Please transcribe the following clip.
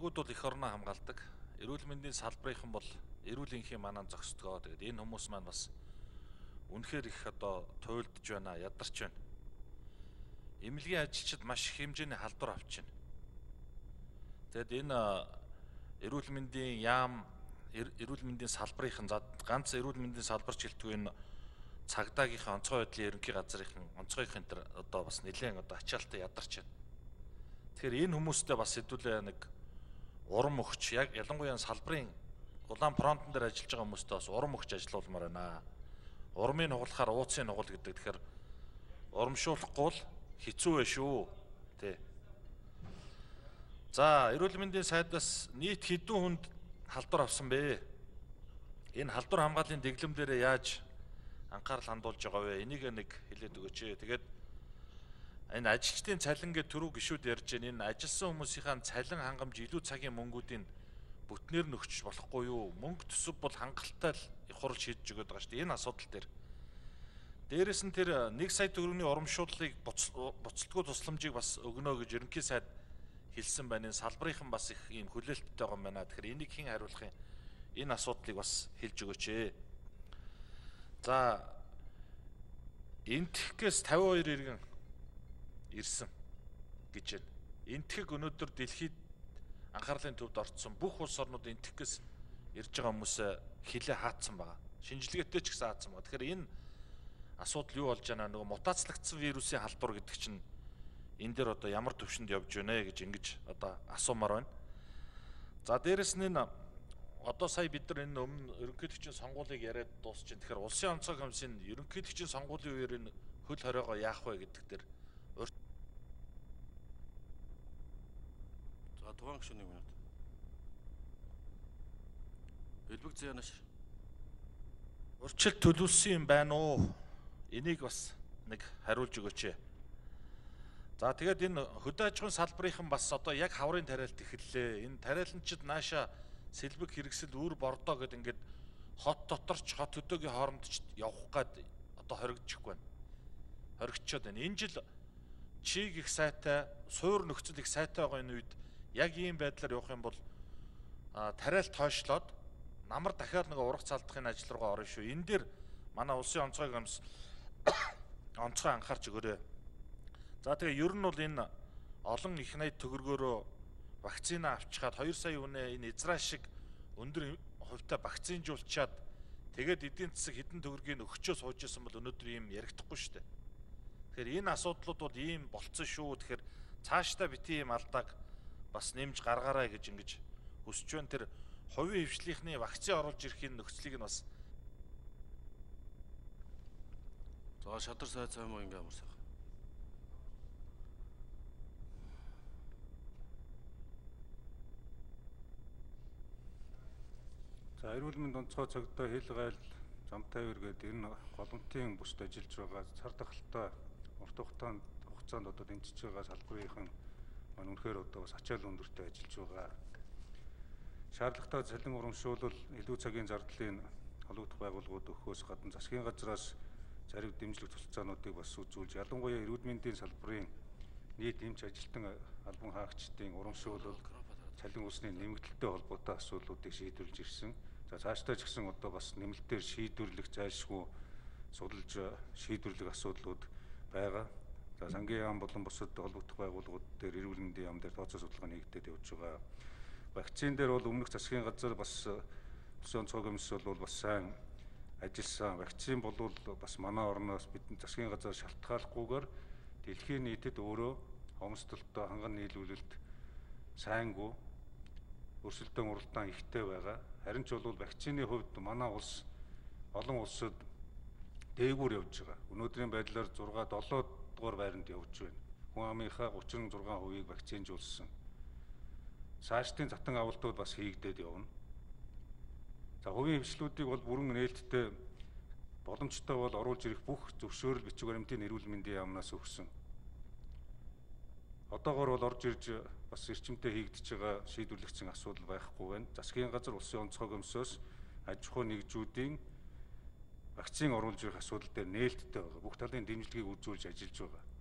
Иргэд бол эх орноо хамгаалдаг. Эрүүл мэндийн салбарынхан бол эрүүл энхийн манаа зогсдгоо. Тэгээд энэ хүмүүс маань бас үнэхээр их туйлдж байна, ядарч байна. Эмнэлгийн ажилчид маш их хэмжээний халдвар авч байна. Тэгэд энэ эрүүл мэндийн яам, эрүүл мэндийн салбарынхан ганц эрүүл мэндийн салбарч хэлтгүй энэ цагдаагийнхаа онцгой байдлын ерөнхий газрынхан онцгойхон энэ бас нэлээд ачаалтаа ядарч байна. Тэгэхээр энэ хүмүүстээ бас хэдүүлээ нэг урам өгч, яг ялангуяа салбарын улаан фронтон дээр ажиллаж байгаа хүмүүстээ бас урам өгч ажиллаулмаар байна. Урмыг нугалахаар ууцыг нугал гэдэг. Тэгэхээр урамшуулахгүй л хэцүү вэ шүү. Тэ. За, эрүүл мэндийн сайдаас нийт хэдэн хүнд халдвар авсан бэ? Энэ халдвар хамгааллын дэглэм дээр яаж анхаарал хандуулж байгаа вэ? Энийг нэг хэлээд өгөөч. Тэгээд энэ ажилчдын цалин гэдэг түрүү гişүүд ярьж байна. Энэ ажилласан хүмүүсийн цалин хангамж илүү цагийн мөнгүүдийн бүтнээр нь өгч болохгүй юу? Мөнгө төсөв бол хангалттай л их хурл шийдэж өгöd байгаа шүү дээ. Энэ асуудал дээр. Дээрээс нь тэр 1 сая төгрөгийн урамшууллыг буцалтгүй тусламжийг бас өгнө гэж ерөнхий сайд хэлсэн байна. Энэ салбарынхан бас их ийм хүлээлттэй байгаа юм байна. Тэгэхээр энийг хэн хариулах юм? Энэ асуудлыг бас хэлж өгөөч. За, энтхгээс 52 иргэн ирсэн гэж байна. Энтхэг өнөөдөр дэлхийд анхаарлын төвд орцсон бүх улс орнууд энтхгээс ирж байгаа хүмүүсээ хилээ хаацсан байгаа. Шинжилгээтэй ч гэсэн хаацсан байгаа. Тэгэхээр энэ асуудал юу болж байна? Нөгөө мутацлагдсан вирусын халдвар гэдэг чинь энэ дээр ямар төвшөнд явж байна гэж ингэж асуумаар байна. За, дээрэс нь энэ сая бид нар энэ өмнө ерөнхийлөгчийн сонгуулийг яриад дуусчихин. Тэгэхээр улсын онцгой комиссын ерөнхийлөгчийн сонгуулийн үеэр энэ хөл хориогоо яах вэ гэдэг дээр Тухайн гишүүн 1 минут. Элбэг Зянаш. Урьдчилан төлөвлөсөн юм байна уу? Энийг бас нэг хариулж өгөөч. За, тэгээд энэ хөдөө аж ахуйн салбарынхан бас яг хаврын тариалт эхэллээ. Энэ тариаланчид нааша сэлбэг хэрэгсэл үр бордоо гэд ингээд хот доторч хот хөдөөгийн хооронд ч явах гад хоригдчихгүй байна. Хоригдчиход байна. Энэ жил чиг их сайтай, суур нөхцөл их сайтай байгаа энэ үед яг ийм байдлаар явах юм бол тариалт хойшлоод намар дахиад нэг урах цалдахын ажил руугаа орно шүү. Энэ дээр манай улсын онцгой комисс онцгой анхаарч өгөөрэй. За, тэгээ ер нь бол энэ олон их найд төгрөгөөрөө вакцина авчихад 2 сая үнэ энэ Израиль шиг өндөр хувьтай вакцинжуулчаад тэгээд эдийн засаг хэдэн төгрөгийг өгчөө сууж исэн бол өнөөдөр ийм ярихдаггүй шүү дээ. Тэгэхээр энэ асуудлууд бол ийм болцсон шүү. Тэгэхээр цаашдаа бити ийм алдааг бас нэмж гаргаарай гэж ингэж хүсэж байна. Тэр хувийн хвшлийнхний вакцин оруулж ирэхин нөхцөлийг нь бас За, шадар сайд сайн муу ингээ амарсах. За, эрүүл мэнд онцгой цагдаа хил гайл замтай үр гэдэг энэ голомтын бүсд ажиллаж байгаа цар тахалтай урт хугацаанд дэмжиж байгаа салбарынхан маань үнэхээр бас ачаал өндөртэй ажиллаж байгаа. Шаардлагатай цалин урамшуулал илүү цагийн зардлын холбогдох байгууллагууд өгөхөөс гадна засгийн газраас зарим дэмжлэг тусалцаануудыг бас үзүүлж, ялангуяа эрүүл мэндийн салбарын нийт эмч ажилтан албан хаагчдын урамшуулал, цалин усны нэмэгдэлтэй холбоотой асуудлуудыг шийдвэрлэж ирсэн. За, цаашдаа ч гэсэн бас нэмэлтээр шийдвэрлэх зайлшгүй судалж шийдвэрлэх асуудлууд байгаа. За, сангийн яам болон бусад холбогдох байгууллагууд дээр эрүүл мэндийн яам дээр тооцоо судалгаа нэгдээд явж байгаа. Вакцин дээр бол өмнөх засгийн газар бас улсын онцгой комисс бол бас сайн ажилласан. Вакцин бол бас манай орноос бидний засгийн газар шалтгааллахгүйгээр дэлхийн нийтэд өөрөө хомсдолтой ханган нийлүүлэлт сайнгүй өрсөлдөөн уралдаан ихтэй байгаа. Харин ч бол вакцины хувьд манай улс олон улсад дээгүүр явж байгаа. Өнөөдрийн байдлаар 6-7 дугаар байранд явж байна. Хүн амынхаа 36%-ийг вакцинжуулсан. Цаашдын затан авалтууд бас хийгдээд явна. За, хувийн хвшлүүдийг бол бүрэн нээлттэй боломжтой бол оруулж ирэх бүх зөвшөөрөл бичиг баримтын эрүүл мэндийн яамнаас өгсөн. Одоогоор бол орж ирж бас эрчимтэй хийгдэж байгаа шийдвэрлэгдсэн асуудал байхгүй байна. Засгийн газар улсын онцгой комиссоос аж ахуй нэгжүүдийн вакцин оруулж ирэх асуудал дээр нээлттэй байгаа. Бүх талын дэмжлэгийг үзүүлж ажиллаж байгаа.